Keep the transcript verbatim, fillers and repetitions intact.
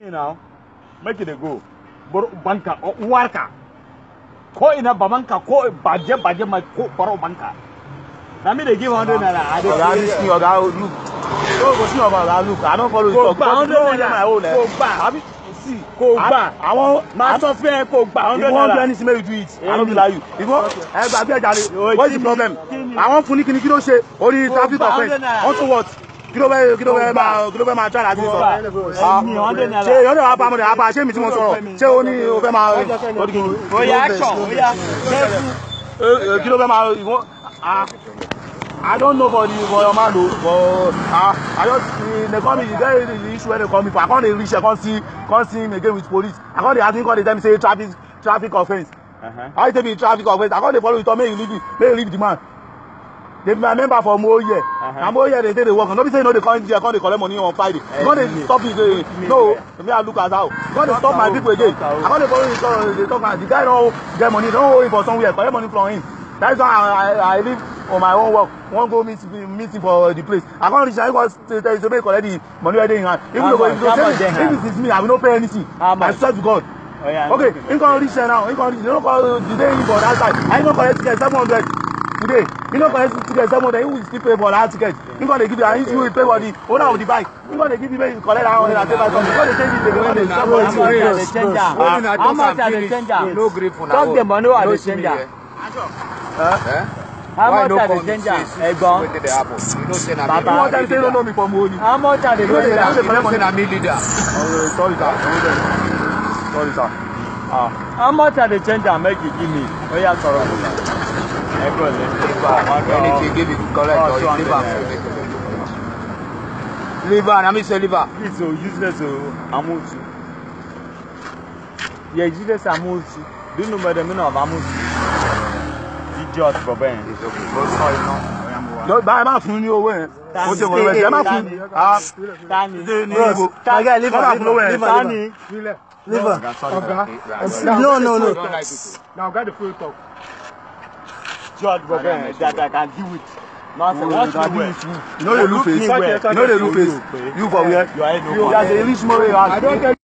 Now, make it a go. Banka or worker. Ko ina bamanka ko baje baje my ko baro banka. Na me they give hundred naira. I dey this thing oga look. No go see oga look. I don't follow you talk. Go hundred naira my own. Go back. See, go back. I want my software go back hundred naira. If you want to do anything, make you do it. I don't be like you. If you want, eh, gba be jare. What's the problem? I want funi kini kilo ṣe. Only traffic offense. Also what? Kilo be kilo be ma kilo be ma try láti sọ. Ah, hundred naira. Ṣé yóò wá pa mo de apa ṣé mi tí mo sọ̀rọ̀. Ṣé o ní o fẹ́ ma o di kini. Oya action. Oya. Eh, kilo be ma ah I don't know for the for your man though, but ah, I just they call me. You get the issue when they call me for. I can't reach. I can't see, can't see him again with police. I can't. I think all the time say traffic, traffic offence. Uh-huh. I tell me traffic offence. I can't follow it. May you leave it. May you leave the man. They be my member for more year. Uh-huh. And more year they say they work. Nobody say no. They come here. Can't they collect money on Friday? You can't they stop it. Uh, no, me I look as how. You can't they stop my people again. I can't they follow it. They talk about the guy don't get money. Don't owe him for somewhere. Collect money from him. That's why I, I, I live on my own work. One go meet meeting for the place. I can't reach. I can't tell you to make collect the money where they in hand. If you go, if you say if it is me, I will not pay anything. I swear to God. Oh, yeah, okay, you can't reach there now. You can't reach. You don't call the day in for that side. I don't collect ticket seven hundred today. You don't collect ticket seven hundred. You will still pay for that ticket. You can't give you. I you will pay for the owner of the bike. You can't give you. You collect that hundred and take that something. You can't change it. They change it. How much are they change it? No grip for now. Talk the money or they change it. Huh? How much are they change it? Egbon. You know say na Baba. You want to say no know me for money. How much are they change it? You know say na me leader. Sorry sir. Sorry sir. Ah. How much are they change it? Make you give me. Oh yeah, sorry. Egbon. Anything give it correct or you leave am. Leave am. I mean say leave am. This so useless oh Amutu. Yeah, useless Amutu. Do you know the meaning of Amutu? Idiot for Ben. It's okay. Go sorry no. No, buy ma fún ní owó yẹn. O ṣe wọ́n wẹ̀ ma fún. Ah. Tani. Bro, Tani. Leave am fún owó yẹn. Tani. Leave am. Oga. No, no, no. Now get the full talk. George for Ben that I can deal with. Nonsense. Watch me well. You know the look face. You know the look face. You for where? You are no. You are the rich man. I don't